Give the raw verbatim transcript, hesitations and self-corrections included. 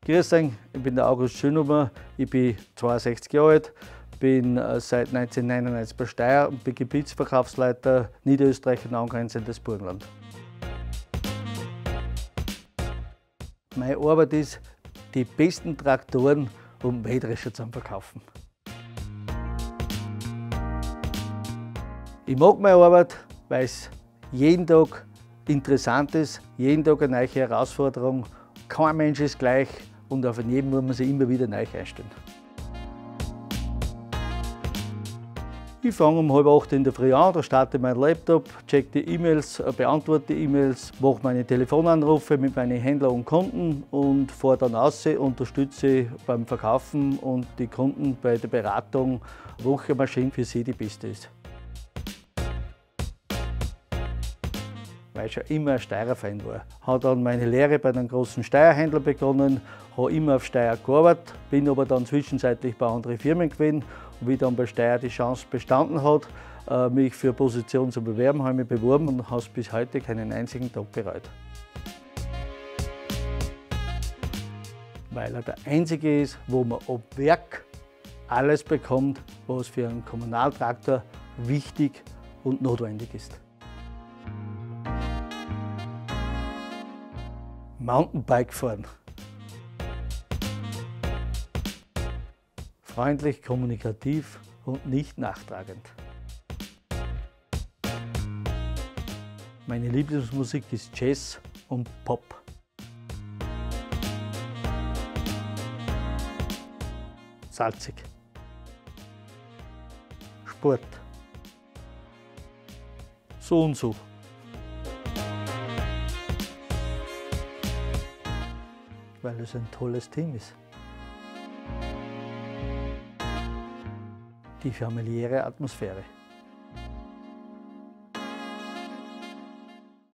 Grüß euch, ich bin der August Schönhuber, ich bin zweiundsechzig Jahre alt, bin seit neunzehnhundertneunundneunzig bei Steyr und bin Gebietsverkaufsleiter Niederösterreich und angrenzendes Burgenland. Meine Arbeit ist, die besten Traktoren und Mähdrescher zu verkaufen. Ich mag meine Arbeit, weil es jeden Tag interessant ist, jeden Tag eine neue Herausforderung. Kein Mensch ist gleich und auf jeden muss man sich immer wieder neu einstellen. Ich fange um halb acht in der Früh an, da starte meinen Laptop, check die E-Mails, beantworte die E-Mails, mache meine Telefonanrufe mit meinen Händlern und Kunden und fahre dann raus, unterstütze beim Verkaufen und die Kunden bei der Beratung, welche Maschine für sie die beste ist. Weil ich schon immer ein Steyrer-Fan war. Habe dann meine Lehre bei einem großen Steyr-Händler begonnen, habe immer auf Steyr gearbeitet, bin aber dann zwischenzeitlich bei anderen Firmen gewesen. Und wie dann bei Steyr die Chance bestanden hat, mich für eine Position zu bewerben, habe ich mich beworben und habe es bis heute keinen einzigen Tag bereut. Weil er der einzige ist, wo man ab Werk alles bekommt, was für einen Kommunaltraktor wichtig und notwendig ist. Mountainbike fahren. Freundlich, kommunikativ und nicht nachtragend. Meine Lieblingsmusik ist Jazz und Pop. Salzig. Sport. So und so. Weil es ein tolles Team ist. Die familiäre Atmosphäre.